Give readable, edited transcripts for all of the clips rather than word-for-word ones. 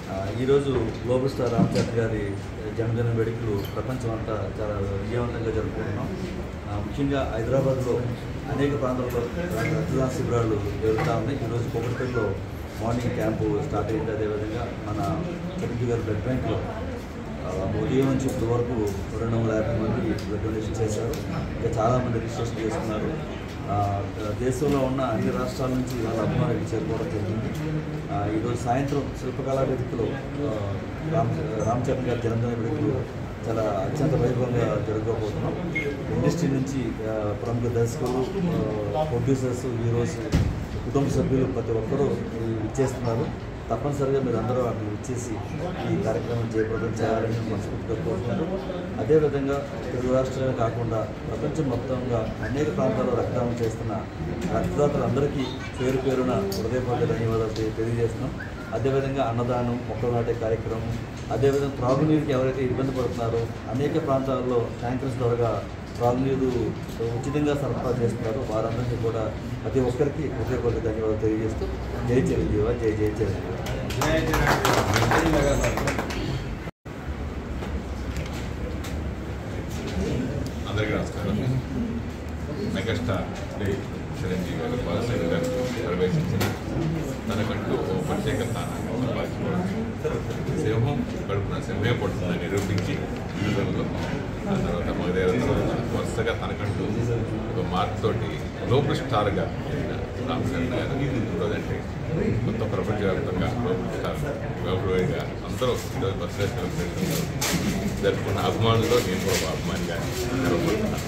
ఈరోజు global star Ram Charan గారి జన్మదిన వేడుకలు ప్రపంచమంతా చాలా విజయవంతంగా జరుపుకుంటున్నాం. ముఖ్యంగా హైదరాబాద్లో అనేక ప్రాంతాల్లో రక్తదాన శిబిరాలు జరుగుతూ ఉన్నాయి. ఈరోజు కొబ్బరిపల్లిలో మార్నింగ్ క్యాంపు స్టార్ట్ అయింది. అదేవిధంగా మన చిరంజీవి గారి బ్లడ్ బ్యాంక్లో ఉదయం నుంచి ఇప్పటి వరకు 250 మంది బ్లడ్ డొనేషన్ చేశారు. ఇంకా చాలామంది రిజిస్ట్రేషన్ చేసుకున్నారు. దేశంలో ఉన్న అన్ని రాష్ట్రాల నుంచి వాళ్ళ అభిమానులు చేరుకోవడం జరిగింది. ఈరోజు సాయంత్రం శిల్పకళా వేదికలో రామ్ చరణ్ గారి జన్మదిన వేడుకలు చాలా అత్యంత వైభవంగా జరగబోతున్నాం. ఇండస్ట్రీ నుంచి ప్రముఖ దర్శకులు, ప్రొడ్యూసర్స్, హీరోస్, కుటుంబ సభ్యులు ప్రతి ఒక్కరూ ఇచ్చేస్తున్నారు. తప్పనిసరిగా మీరు అందరూ అక్కడ ఇచ్చేసి ఈ కార్యక్రమం జయప్రదం చేయాలని మనస్ఫూర్తిగా కోరుకుంటూ, అదేవిధంగా తెలుగు రాష్ట్రాలే కాకుండా ప్రపంచం మొత్తంగా అనేక ప్రాంతాల్లో రక్తదానం చేస్తున్న రక్తదాతలందరికీ పేరు పేరున హృదయపూర్వక ధన్యవాదాలు తెలియజేస్తున్నాం. అదేవిధంగా అన్నదానం, మొక్కలు నాటే కార్యక్రమం, అదేవిధంగా త్రాగునీరుకి ఎవరైతే ఇబ్బంది పడుతున్నారో అనేక ప్రాంతాల్లో ట్యాంకర్స్ ద్వారా త్రాగునీరు ఉచితంగా సరఫరా చేస్తున్నారు. వారందరికీ కూడా ప్రతి ఒక్కరికి హృదయపూర్వక ధన్యవాదాలు తెలియజేస్తూ జై చిరంజీవ, జై జై చిరంజీవ. అందరికీ నమస్కారం. మెగాస్టార్ చిరంజీవి గారు బాలశేఖర్ గారు ప్రవేశించిన తనకంటూ ఓ ప్రత్యేక స్థానాన్ని సంపాదించుకోవడం, సింహం గడుపున సింహమే పడుతుందని నిరూపించి జీవితంలో ఆ తర్వాత మగదేవ తర్వాత వరుసగా తనకంటూ ఒక మార్క్ తోటి గ్లోబల్ స్టార్గా రామ్ చరణ్ గారు ఈరోజంటే మొత్తం ప్రపంచవ్యాప్తంగా గ్లోబల్ స్టార్ గౌరవంగా అందరూ ఈరోజు బర్త్డే సెలబ్రేషన్ జరుపుకున్న అభిమానుల్లో నేను కూడా అభిమానిగా గర్వపడుతున్నాను.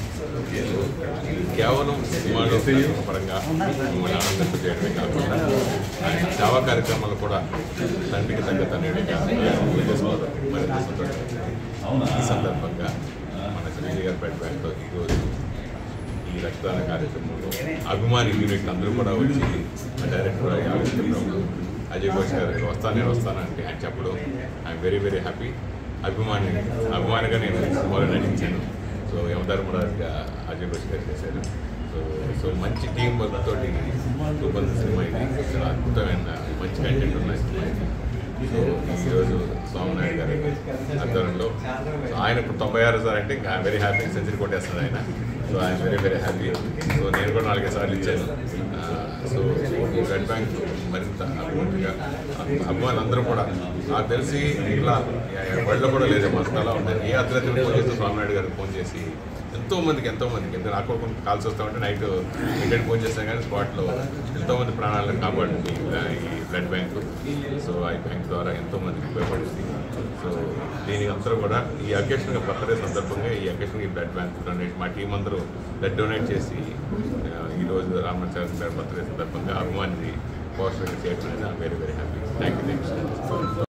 కేవలం సినిమాలో పరంగా మిమ్మల్ని ఆనందింప చేయడమే కాకుండా ఆయన సేవా కార్యక్రమాలు కూడా తండ్రికి తగ్గ తనయుడిగా చేసుకోవడం మరింత సంతోషం. ఈ సందర్భంగా మన చిరంజీవి గారి బ్లడ్ బ్యాంక్లో ఈరోజు ఈ రక్తదాన కార్యక్రమంలో అభిమాని యూనిట్ అందరూ కూడా వచ్చి డైరెక్టర్ అజయ్ ఘోష్ గారు వస్తానంటే ఆయన చెప్పడం ఐఎమ్ వెరీ వెరీ హ్యాపీ. అభిమానిగా నేను సినిమాలో నటించాను. సో యమధర్మరాజుగా అజయ్ ఘోష్ గారు చేశారు. సో మంచి టీం వర్క్ తోటి రూపొందిన సినిమా ఇది. చాలా అద్భుతమైన మంచి కంటెంట్ ఉన్న సినిమా ఇది. సో ఈరోజు స్వామినాయుడు గారి ఆధ్వర్యంలో ఆయనకు 96 సార్ అంటే ఇంకా వెరీ హ్యాపీ. సెంచరీ కొట్టేస్తుంది ఆయన. So I'm very very happy. So నేను కూడా 4 సార్లు ఇచ్చాను. సో ఈ బ్లడ్ బ్యాంక్ మరింత అభివృద్ధిగా అభిమానులందరూ కూడా నాకు తెలిసి ఇలా బడిలో కూడా లేదు మస్తాలా ఉన్నాయి. ఏ అత్లెట్ ఫోన్ చేసి స్వామినాయుడు గారికి ఫోన్ చేసి ఎంతోమందికి ఎందుకంటే నాకు కాల్స్ వస్తామంటే నైట్ ఇంటికి ఫోన్ చేస్తాను కానీ స్పాట్లో ఎంతోమంది ప్రాణాలను కాపాడింది ఈ బ్లడ్ బ్యాంకు. సో ఈ బ్యాంక్ ద్వారా ఎంతోమందికి ఉపయోగపడింది. సో దీనికి అందరూ కూడా ఈ అకేషన్గా బర్త్డే సందర్భంగా ఈ అకేషన్ ఈ బ్లడ్ బ్యాంక్ డొనేట్ మా టీం అందరూ బ్లడ్ డొనేట్ చేసి ఈరోజు రామ్ చరణ్ గారి బర్త్డే సందర్భంగా అభిమాని పోస్టర్ చేయడం అనేది very very happy. Thank you so much.